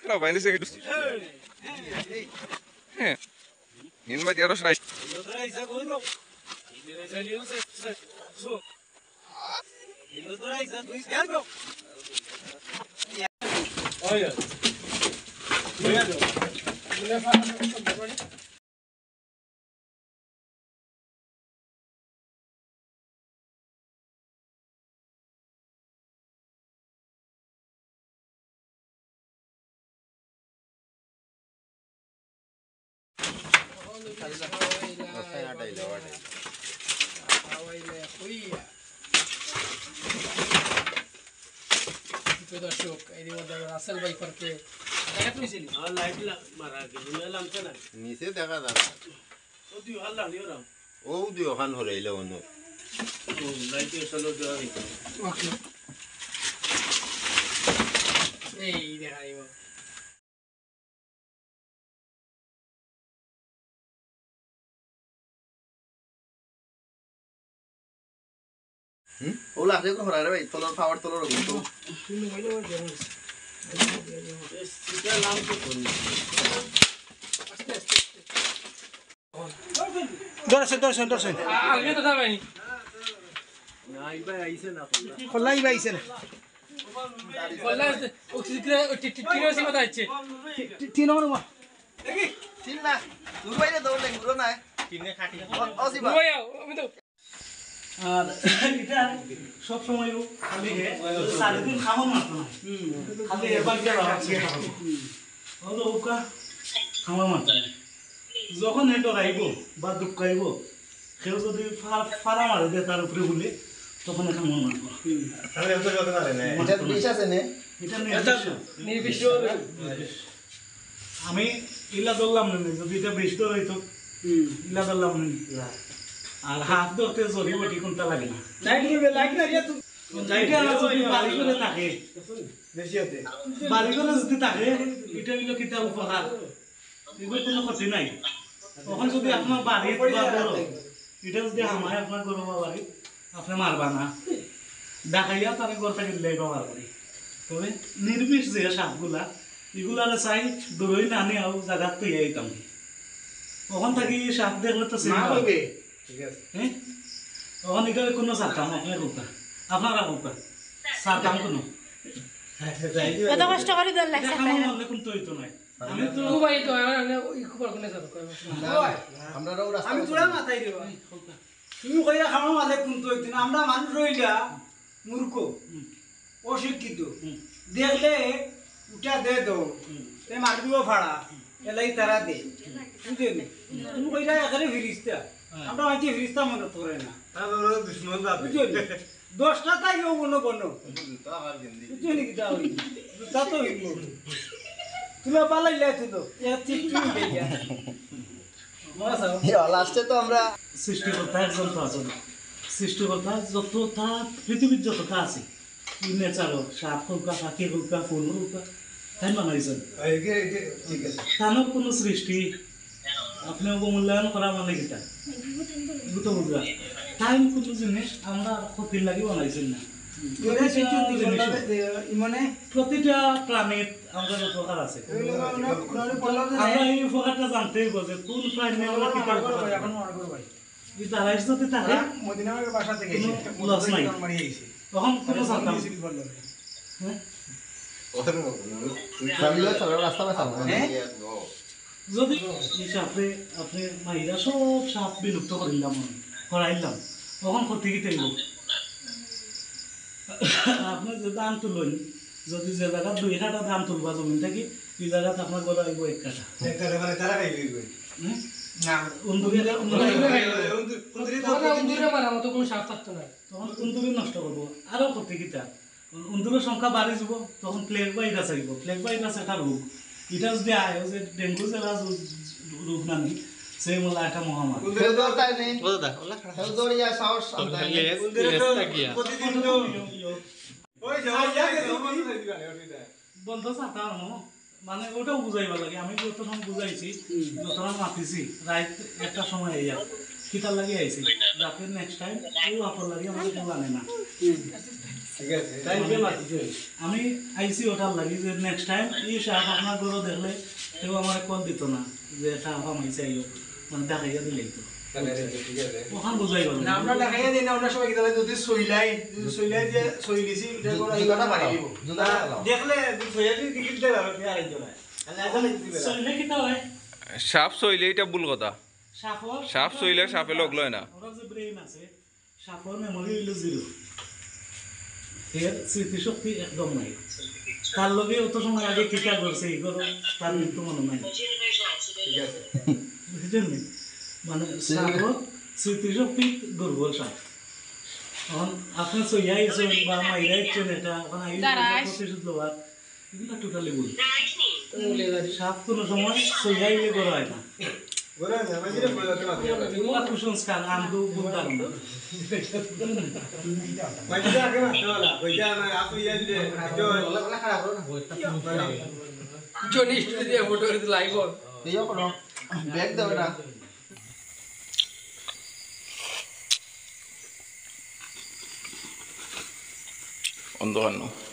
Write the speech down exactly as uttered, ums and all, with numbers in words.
Kira ba ini sih gitu. Eh. Ini mah dia harus naik. Oh ya. দর্শক এই মধ্যে রাসেল ভাই করতে দেখা তুইছিলি আর লাইট মারা গেল লামছে না নিচে দেখা যাবে ও তুই হাল্লা নিও না ও দুই ওখান হইল অন্য ও লাইট চলো দেওয়া হইছে ওকে এই দেখা দিও হুম ও লাগছে তো হরারে ভাই তোলার পাওয়ার তোলার কিন্তু শুনে হইলো যেমন এটা নাম তো কোন আস্তে আস্তে দর্শন দর্শন দর্শন আগে তো যাবেনি না ইবা আইছে না খোলাই বাইছে না খোলা ও টিকরে টিকরে সীমা যাচ্ছে তিন নম্বর মা দেখি তিন না দূর বাইরে দৌড়লে ঘুরো না তিনে খাটি ও সিবা ওই আমি তো আর এটা সব সময় খালি সারাদিন খাওয়া মারতো না খালি এবার গেল হলো ওকা খাওয়া মারতো না যখন এটা রাইব বা দুঃখ আইব কেউ যদি ফাড়া মারে দেয় তার উপরে বলে তখন খাওয়া মারতো এটা বিষ আছে না এটা নির্বিষ আমি ইলা ধরলাম না যদি এটা বেশ ধর হইতো ইলা ধরলাম না আর হাত ধরতে জরি বটি কোনটা লাগে না লাইট নিবে লাইট না রিয়া তুই লাইটে আর যদি বাড়ি করে থাকে বেশি হতে বাড়ি করে যদি থাকে এটা হইলো কিটা উপহার এগুলো কোনো ক্ষতি নাই তখন যদি আপনার বাড়ি বা বড় এটা যদি আমায় আপনার গরু বাড়ি আপনি মারবা না দেখাইয়া তারা ঘর থেকে দিলে ব্যবহার করি তবে নির্বিষ যে সাপগুলা এগুলারে চাই দূরই না নিয়ে আও জায়গা তুই আইতাম তখন থাকি সাপ দেখলে তো চিন্তা হবে হ্যাঁ তখন এটা কোনো সারকাম আপনার রূপা আপনারা রূপা সারকাম কোনো কত কষ্ট করে দল লাগছে আমরা কোন তো হইতো নাই আমি তো ভাই তো ওই খবর কোনে যাব আমরা রাস্তা আমি তোরা মাথায় দিব তুমি কইরা খাওয়া মালে কোন তো হইতো না আমরা মানুষ রইলা মূর্খ অশিক্ষিত দেখলে উঠা দে দো তে মারবিও ফাড়া এলাই তারা দে বুঝলি তুমি কইরা এখানে ফিরিস্তা আমরা আইছি ফিরিস্তা মনে করে না বুঝলি দশটা তাই বনো বনো বুঝলি কি দাও তা তো হইল তুমি পালাইলে তো এ ঠিক তুমি দেয়া লাস্টে তো আমরা সৃষ্টিকর্তা একজন তো আছেন সৃষ্টিকর্তা যত তা পৃথিবীর যত তা আছে নেচার সাপ হোক পাখি হোক ফুল হোক তাই বানাইছেন ঠিক আছে তানোর কোনো সৃষ্টি আপনি অবমূল্যায়ন করা মানে কিটা বুঝতে বুঝবা তাই কোনো জিনিস আমরা ক্ষতির লাগি বানাইছেন না প্রতিটা প্রাণীর আমাদের উপকার আছে আমরা এই উপকারটা জানতেই বোঝে কোন প্রাণী আমরা কিতা এই দাঁড়াইছ যদি তাহলে লস নাই তখন কোনো জানতাম হ্যাঁ ফ্যামিলির চলার রাস্তা না সামনে যদি এই সাপে আপনি মাইরা সব সাপ বিলুপ্ত করিলাম করাইলাম তখন ক্ষতি কি থাকব আপনি যে দাম তুলুন যদি যে জায়গা দুই কাটা দাম তুলবা জমিন থাকি এই জায়গাতে আপনার গড় আইব এক কাটা এক কাটা মানে তারা খাইবে না উন্দুরে উন্দুরে মারা মতো কোনো সাপ থাকতো না তখন উন্দুরে নষ্ট করবো আরো ক্ষতি কিতা উন্দুরের সংখ্যা বাড়ি যাব তখন প্লেগ ভাইরাস আইব প্লেগ ভাইরাস একটা রোগ এটা যদি আয় যে ডেঙ্গু জেলা রোগ নামি সেই মোলা একটা মহামারী বন্ধ চাতা মানে ওটাও বুঝাইবা লাগে আমি যতক্ষণ বুঝাইছি যতক্ষণ মাতিছি রাত একটা সময় আইয়া কিতার লাগে আইছি রাতের নেক্সট টাইম ও আপর লাগে আমাদের জানে না আমি আইসি ওটার লাগি যে নেক্সট টাইম এই সাপ আপনার গরু দেখলে কেউ আমার কল দিত না যে সাপ আমাইছে আইও মানে দেখাইয়া দিলেই তো ওখান বুঝাই গেল না আমরা দেখাইয়া দিই না আমরা সবাই গেলে যদি সইলাই সইলাই দিয়ে সই দিছি এটা করে জুতাটা মারি দিব জুতাটা লাও দেখলে সইয়া দিয়ে টিকিট দেবে আর কি আইতো না আল্লাহ এখানে দিবে সইলে কি হয় সাপ সইলে এটা ভুল কথা সাপর সাপ সইলে সাপে লগ লয় না ওরা যে ব্রেইন আছে সাপর মেমোরি হইল জিরো এর স্মৃতিশক্তি একদম নাই তার লগে অত সময় আগে টিকা করছে এই করো তার মৃত্যু মনে নাই বুঝলেন নি? মানে সাপর স্মৃতিশক্তি দুর্বল সাপ এখন আপনার সইয়াইছেন বা মাইরাইছেন এটা এখন আইন প্রতিশোধ লবার এগুলো টোটালি ভুল সাপ কোনো সময় সইয়াইলে করা হয় না ওরা জামাইরে বলতে পারে এগুলো কুসংস্কার আন্দু বুদ্ধার না মাইজা আগে মারতে বলা কইজা না আপু ইয়া দিলে তো ওলা খারাপ করো না জনি দিয়ে ফটো করে লাইভ এইও করো ব্যাগ দাও এটা অন্ধকার